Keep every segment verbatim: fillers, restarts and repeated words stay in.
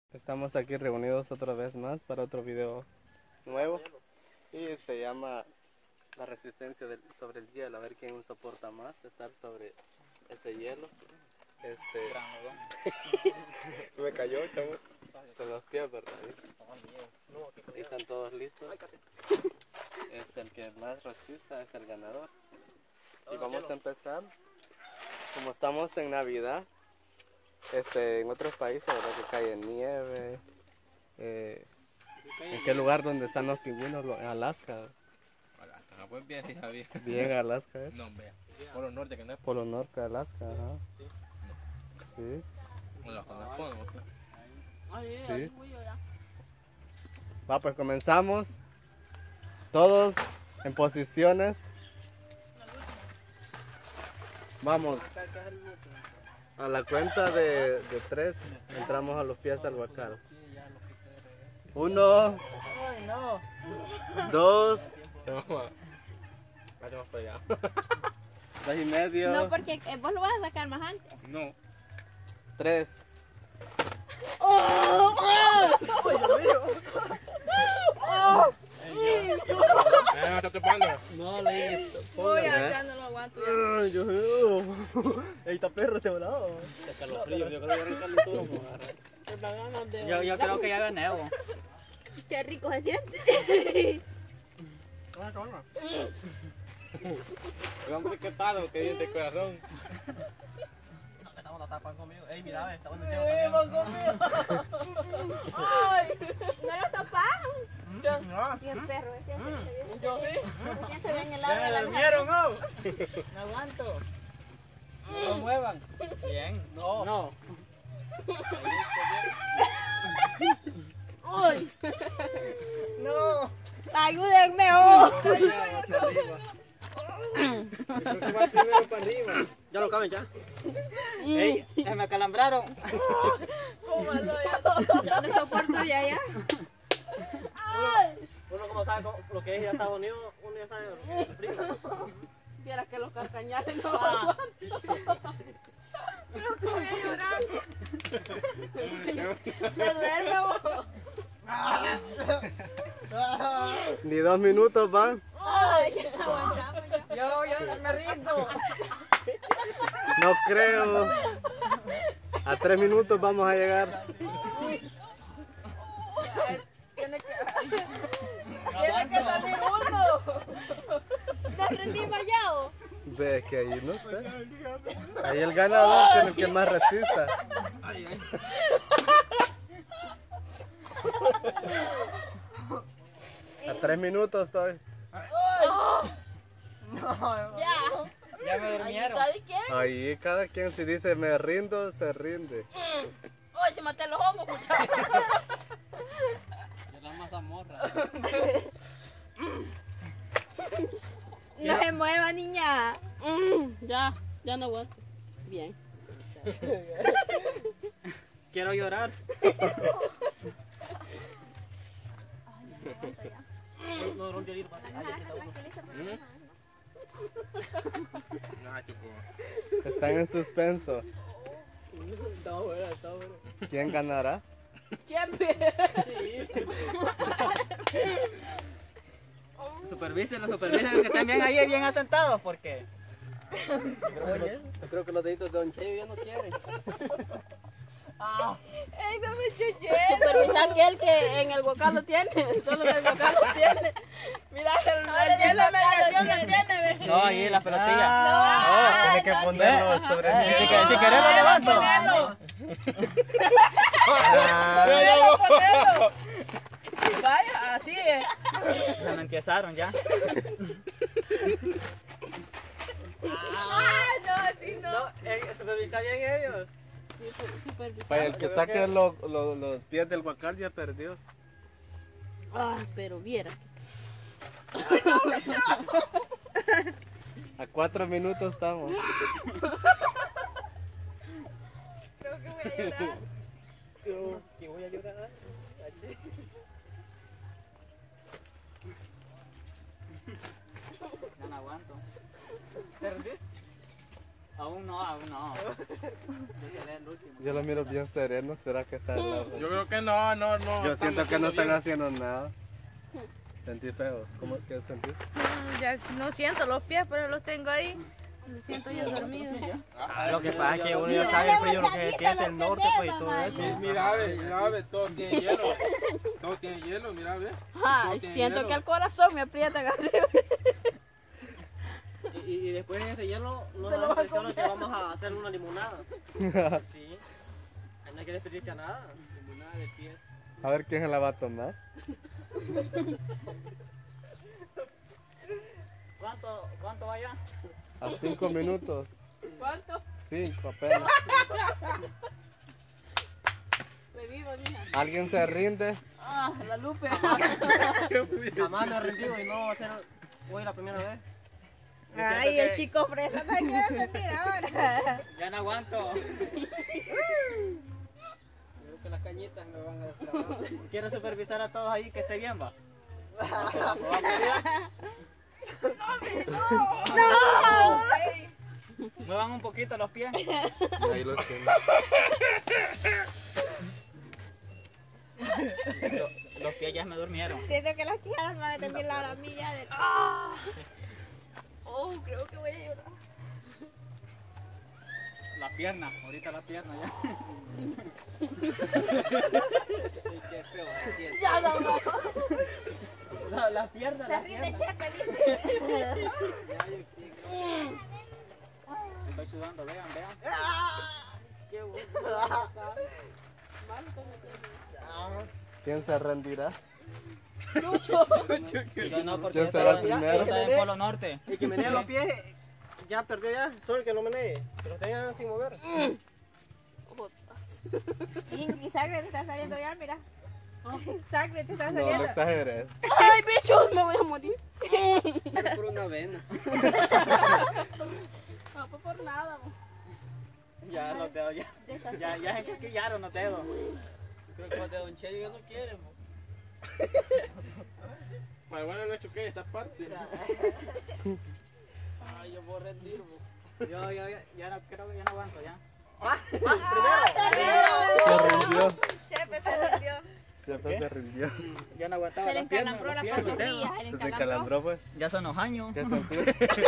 Estamos aquí reunidos otra vez más para otro video nuevo y se llama la resistencia del, sobre el hielo, a ver quién soporta más estar sobre ese hielo. Este... Me cayó, chavo. Con los pies, ¿verdad? Ahí están todos listos. Este, el que más resista es el ganador. Y vamos a empezar. Como estamos en Navidad, este, en otros países, ¿verdad? Que cae nieve. Eh, ¿En qué lugar donde están los pingüinos? En Alaska. Alaska, pues bien, hija, bien. Bien, Alaska, ¿eh? No, vea. Polo norte, que no es Polo Norte, Alaska, ajá. Sí. Bueno, con las ponemos, pues. Sí. Va, pues comenzamos. Todos en posiciones. Vamos. A la cuenta de, de tres entramos a los pies del huacal. Uno, dos, dos y medio. No, porque eh, vos lo vas a sacar más antes. No. Tres. ¡Oh! ¡Oh! Eh, me está topando. No, le Uy, ya no lo aguanto. Ya. Ay, Dios mío. Ahí está perro este volado. Yo creo que voy a arrancarle todo. Yo, yo creo que ya gané, vos. Qué rico se siente. Vamos etiquetado, que diente corazón. Estamos la tapan conmigo. Ey, mira, estamos en Eh, vos conmigo. Ay, ¿no lo taparon? No. Y el perro, ¿se siente? Yo sí. Se siente bien helado de la ¿Vieron, no? No aguanto. No lo muevan. Bien. No. No. ¡Uy! No. ¡Ayúdenme! ¡Oh! Creo que va primero para arriba. Ya lo caben ya. Ey, me acalambraron. ¿Cómo lo ya? Ya no soporto ya, ya. ¡Ay! Uno como sabe lo que es ya Estados Unidos, uno ya sabe lo que es el frío. Viera que los carcañales no lo aguanto. Creo que voy a llorar. Se duerme vos. Ni dos minutos van. Ay, que no aguantamos ya. Yo, yo me rindo. No creo. A tres minutos vamos a llegar. Tiene que, tiene que salir uno. ¿Te rendí mallado? Ve que ahí no sé. Ahí el ganador es el que más resista. A tres minutos estoy. Ya. Ya me Ahí durmieron. está, ¿de quién? Ahí cada quien si dice me rindo, se rinde. Uy, se maté los hongos, muchachos. Yo la mazamorra. No se mueva, niña. Mm, ya, ya no aguanto. Bien. Quiero llorar. No, no, llorito. No, chupo. Están en suspenso. Está bueno, está bueno. ¿Quién ganará? Siempre. Supervisen, los supervisen que estén bien ahí, bien asentados, porque yo creo, que los, yo creo que los deditos de Don Cheyo ya no quieren. Eso me chuché. Supervisar que él que en el bocal lo tiene. Solo en el bocal lo tiene. Mira, el, el hielo mediación lo tiene. ¿Ves? No, ahí las pelotillas. No, tiene que ponerlo sobre Si, mí. que- si querés lo levanto. Ah, Ponelo. Vaya, así es. Se me empiezaron ya. Ah, no, así no. No, eh, supervisar bien ellos. Supervisar. para el que saque lo- lo- los pies del guacal ya perdió. Ah, pero viera. A cuatro minutos estamos. Creo que voy a llorar. Yo, que voy a llorar. Achí. Ya no aguanto. ¿Te rendís? Aún no, aún no. Yo seré el último. Yo lo miro bien sereno, ¿será que está al lado? Yo creo que no, no, no. Yo están siento que no metiendo están bien. haciendo nada. Sentí feo. ¿Cómo que sentís? Mm, Ya no siento los pies, pero los tengo ahí. Me siento yo dormido. Lo que pasa es que uno ya sabe el frío, lo que se siente el norte, pues y todo eso. Sí, mira, ve, mira, ve, todo tiene hielo. Todo tiene hielo, mira, ve. Ay, tiene siento hielo. que el corazón me aprieta casi. Y, y después en ese hielo no Se lo nos vas a impresiona que vamos a hacer una limonada. Sí. Ahí no hay que desperdiciar nada. Limonada de pies. A ver quién se la va a tomar. ¿Cuánto, cuánto vaya? A cinco minutos. ¿Cuánto? Cinco apenas. Revivo, niña. ¿Alguien se rinde? Ah, la Lupe. Jamás me he rendido y no va a ser hoy la primera vez. Yo Ay, siento el que chico fresa no quiere rendir ahora. Ya no aguanto. Creo que las cañitas me van a destrabar. Quiero supervisar a todos ahí que esté bien, va. ¡No! Muevan un poquito los pies. Ahí los tengo. Los pies ya me durmieron. Siento que las quijadas van a terminar la ramilla de... ¡Ah! Oh, creo que voy a llorar. Las piernas, ahorita las piernas ya. Qué feo, Ya no, no. La, las piernas, Se las rinde piernas. Chepe, dice. Estoy sudando, vean, vean. Qué bueno. ¿Quién se rendirá? Yo no, porque ¿Quién yo será el estoy- primero? yo estoy en Polo Norte. Y que menee los pies, ya perdió ya, solo el que no menee, que los tengan sin mover. Y sangre te está saliendo ya, mira. Sangre te está No, no saliendo. exageres. ¡Ay, bichos! Me voy a morir. Pero por una vena. No, pues por nada. mo. Ya los dedos ya. Desastre. Ya, ya se quisquillaron los dedos. Creo que los de Don Cheyo ya no quieren. mo. Bueno, bueno, no choqué esta parte. Ay, yo voy a rendir. mo. Yo, yo, ya, ya no, creo que ya no aguanto ya. Se rindió. Chepe se rindió. Siempre se rindió. Ya no aguantaba Se le las piernas, encalambró los la pies, los dedos. pantorrilla. Se le Se te encalambró. calambró, pues. Ya son los años. ¿Qué sentís?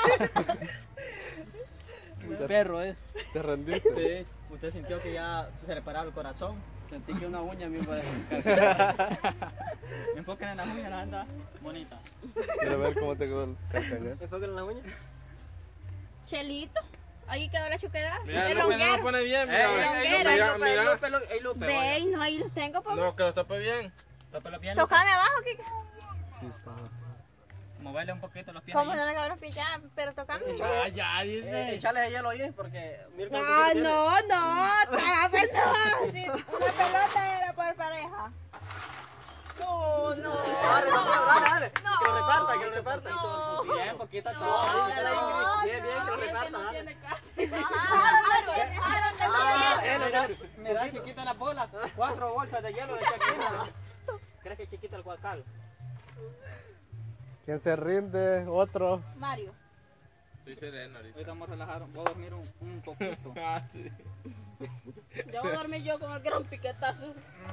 Perro, ¿eh? ¿Te rendiste? Sí. Usted sintió que ya se le paraba el corazón. Sentí que una uña me iba a descargar. Enfoquen en las uñas, la anda bonita. Quiero ver cómo te quedó el carcañón. Enfócalo en la uña. Chelito. Ahí quedó la chuquedad. Mira, El Lupe no lo longuero. pone bien, Eh, mira, el ve. longuero, mira, el mira. Ey, Lupe, Ve, no, ahí los tengo, papá. No, que lo tape bien. Tope los pies. Tócame abajo, Kika. Sí, está. Moverle un poquito los pies. ¿Cómo ahí. no me caben los pies ya? Pero tocame. Ah, ya, Eh, dice. echale de hielo ahí, porque mira No, cuánto tiene. no, no, pues no. Si una pelota era por pareja. No, no. Dale, dale, dale, dale. No. Que lo reparta, que lo reparta. No. Bien, poquito todo. No, Dale, dale, no, bien, bien, que lo no, reparta, no dale. tiene casi. Aaron, Ah, él, él, él. Mira, chiquita la bola. Cuatro bolsas de hielo de chaquina. ¿Crees que es chiquito el guacal? ¿Quién se rinde? Otro. Mario. Estoy sereno ahorita. Ahorita vamos a relajar. Voy a dormir un, un poquito. Ah, sí. Ya voy a dormir yo con el gran piquetazo.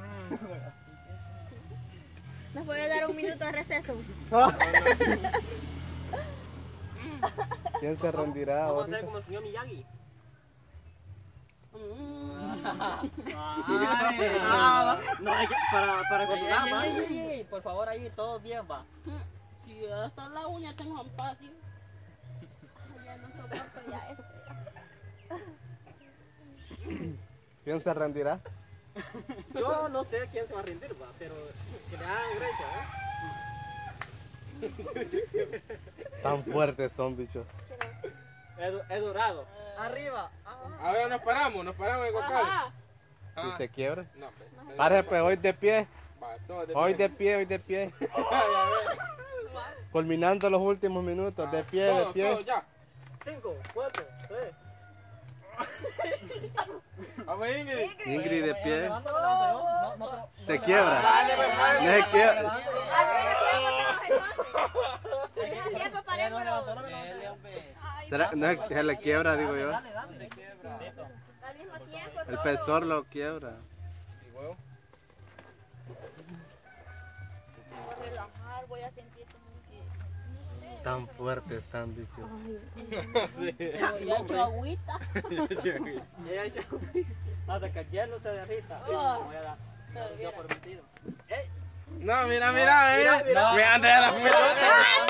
¿Nos puede dar un minuto de receso? ¿Quién se rendirá? Vamos a ahorita? hacer como el señor Miyagi. Mm. Ay, Ah, no, hay que, para, para Ey, controlar, ey, va. ey, ey, ey, por favor, ahí todo bien va. Si hasta la uña tengo espacio. Ya no soporto ya esto. ¿Quién se rendirá? Yo no sé quién se va a rendir, va, pero que le hagan gracia, ¿eh? Tan fuertes son, bichos. He, du- he durado. Arriba. A ver, nos paramos, nos paramos en el guacal. Ajá. ¿Y Ah, se quiebra? no, pues. Pare, pues, hoy de pie. Va, todo de Hoy pie. de pie, hoy de pie. Ay, a ver. Culminando los últimos minutos. De pie, de Todo, todo, pie. ya. Cinco, cuatro, tres. A ver, Ingrid. Ingrid de pie. Levántalo, levántalo. No, no, no. Se quiebra. Dale, pues, No se quiebra. Al mismo tiempo todos entonces. Al mismo tiempo Eh, no parémonos. levantó, no levantó. Ay, ¿Será? No, es que se le quiebra, digo yo. Dale, dale. Al mismo tiempo El todo. pesor lo quiebra. ¿Y huevo? Voy a relajar, voy a sentir como que... No sé. Tan fuerte, tan vicioso. Sí. Pero ya he hecho agüita. Ya he hecho hasta que el hielo se derrita. Ah. Voy a dar. Pero Yo viera. por vencido. No, mira, mira, eh. mira. Mira, antes de la pelota.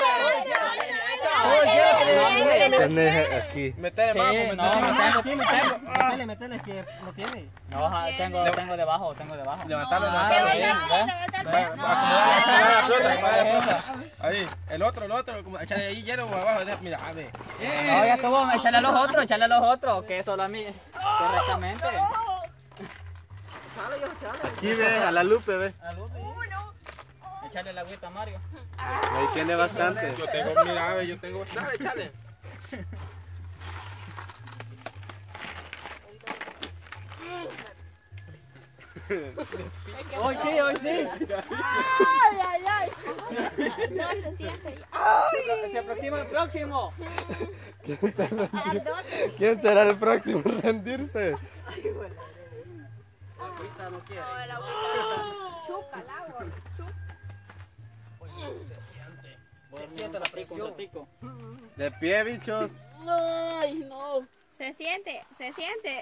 Tenés aquí. Metele, Sí, vamos, no, me metele. tengo, aquí me tengo. Métele, métele, que no tiene. No, ja, tengo, tengo debajo, tengo debajo. Levantarlo, Ah, levantarlo. sí, Levanta, ¿ve? levanta. Va, acomodar, acomodar la pelota, acomodar la Esa. pelota. Ahí, el otro, el otro, como echarle ahí hielo abajo. deja- Mira, a ver. No, ya estuvo, échale a los otros, échale a los otros, que solo a mí. Correctamente. Chale, yo, chale. Aquí ve, a la lupe, ve. A luz, ve. Échale la agüita a Mario. Ahí tiene bastante. Yo tengo, mira, a ver, yo tengo. Dale, echale. Hoy sí, hoy sí. Ay, ay, ay. No se siente. Se aproxima el próximo. ¿Quién será, Ardote. quién será el próximo en rendirse? Ahorita no quiere. No, el agüita. Chuca el agua. Se siente la presión. De pie, bichos. Ay, no. Se siente, se siente.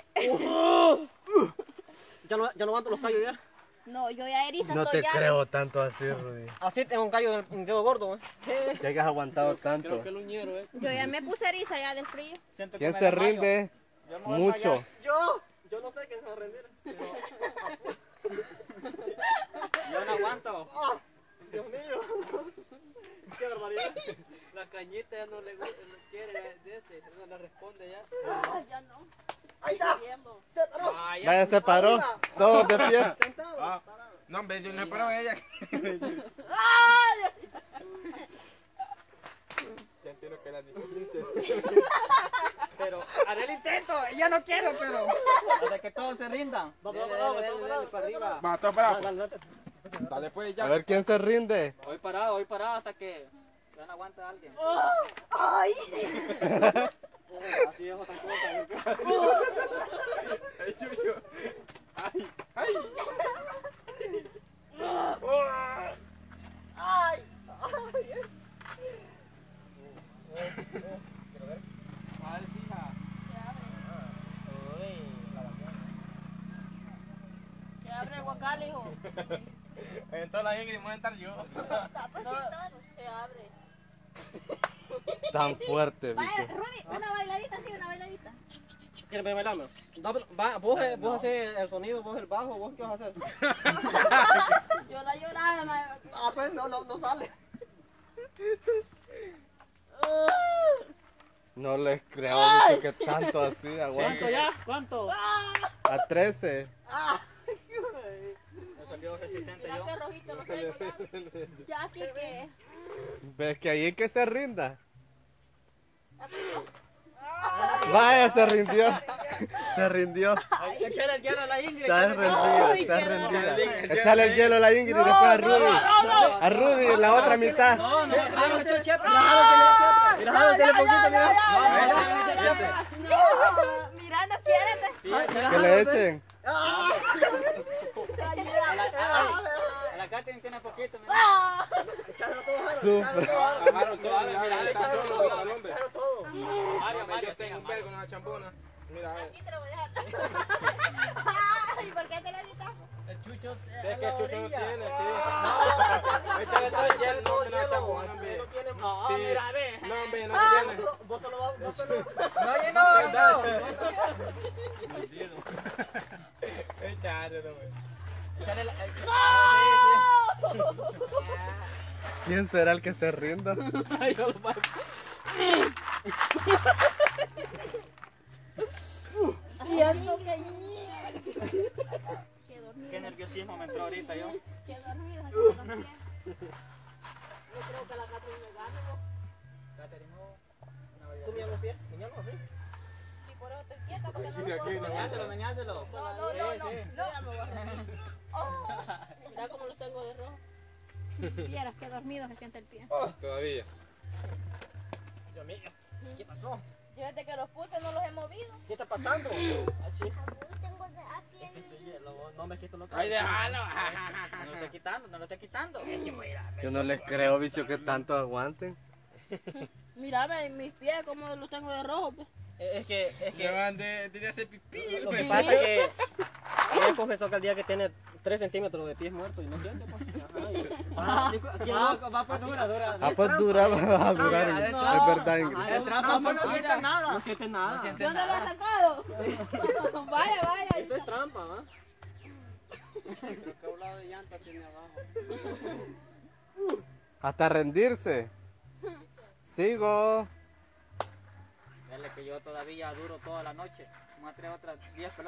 Ya no, ya no aguanto los callos ya. No, yo ya eriza No estoy te ya. creo tanto así, Rudy. Así tengo un callo en el en el dedo gordo, ¿eh? Que hayas aguantado tanto. luñero, ¿eh? Yo ya me puse eriza ya del frío. Siento que ¿Quién me se desmayo. rinde? Yo me voy a Mucho. desmayar. Yo, yo no sé quién se va a rendir. Yo no aguanto. ¡Ah! Dios mío. Qué barbaridad. La cañita ya no le gusta, no quiere de este, no le responde ya. Ay, ya no. Ahí está. Tiempo. Se paró. Vaya, se paró. Todos de pie. Sentado. Ah. Parado. No, hombre, yo no espero a ella. Ay. Ya entiendo que la dice. Pero haré el intento. Ya no quiero, pero. Hasta que todos se rindan. Vamos, vamos, vamos, vamos, para arriba. Va, todo parado. Dale, dale, dale. Dale, pues, A ya. ver quién se rinde. Hoy parado, hoy parado hasta que ya no aguanta a alguien. Ay. Así es otra cosa. Ay, chucho. Ay, ay. Ay. Ay, hija. Se abre el guacal, hijo. Entonces la Ingrid voy a entrar yo. No, se abre. Tan fuerte, Vaya, bicho. Rudy, una bailadita, sí, una bailadita. ¿Quieres bailarme? Va, vos, eh, vos haces el sonido, vos el bajo, vos qué vas a hacer. Yo la lloraba, ma- Ah, pues no, no, no sale. No les creo, bicho, que tanto así aguanta. ya? ¿Cuánto? A trece. Me salió resistente Mira yo. qué rojito lo tengo ya. Ya así que. ¿Ves que ahí es que se rinda? ¿Ya pidió? Vaya, se rindió. Se rindió. Echar el hielo a la Ingrid. Está echale- rendida, Ay, está qué rendida. Échale el hielo a la Ingrid y después a Rudy. A Rudy, la otra mitad. No, no, no, no, chepe. Mira, Jaro tiene poquito, mira. No, mira, no quiere. Que le echen. A la Katherine tiene poquito, mira. Sufre. Agarro todo, mira, mira, está solo, mira, el hombre. Mario, Mario, Yo tengo un vergo en una champona. Mira, a ver. Aquí te lo voy a dejar. Ay, ¿por qué te lo editas? El chucho. Sé que Chucho no tiene, sí. Échale todo el hielo, no, una champona, hombre. No tiene. No, Sí. mira, ve. No, hombre, no tiene. Vos solo vas, no, pero. No, no, no. Échale, hombre. Echale la- el- ¿Quién será el que se rinda? Ay, yo lo paso. Siento que. Qué dormido. Qué nerviosismo me entró ahorita yo. Qué dormido. Así que no quiere. Yo creo que la Catherine me gana, ¿no? Katherine, no. ¿Tú me llamas bien? ¿Me llamas así? Sí, por eso estoy quieta, porque no Dice lo aquí, puedo no. Meñáselo, meñáselo. No, no, Sí, no, no. sí. No, ya me voy a reír. Oh, mira cómo lo tengo de rojo. Vieras que dormido se siente el pie. Todavía. Dios mío. ¿Qué pasó? Yo desde que los puse no los he movido. ¿Qué está pasando? Ah, sí. Tengo de aquí en Este hielo, no me quito lo que Ay, déjalo. No lo estoy quitando, no lo estoy quitando. Yo no les creo, bicho, que tanto aguanten. Mira, ve mis pies como los tengo de rojo. Pues. Es que, es Que que van de, de hacer pipí. lo que Sí. pasa es que ella confesó que el día que tiene tres centímetros de pies muertos y no siente, pues. Ajá, y- Ah, sí, ¿quién Va, no? va pues dura, dura. Ah, pues dura, va a durar. No. Es verdad, Ingrid. Ajá, Es trampa, pues no siente nada. No siente nada. No siente ¿De dónde lo nada. has sacado? vaya, vaya. ahí Eso es está. trampa, ¿va? Creo que un lado de llanta tiene abajo. Hasta rendirse. Sigo. Dale que yo todavía duro toda la noche. Me voy a traer otras diez pelotas.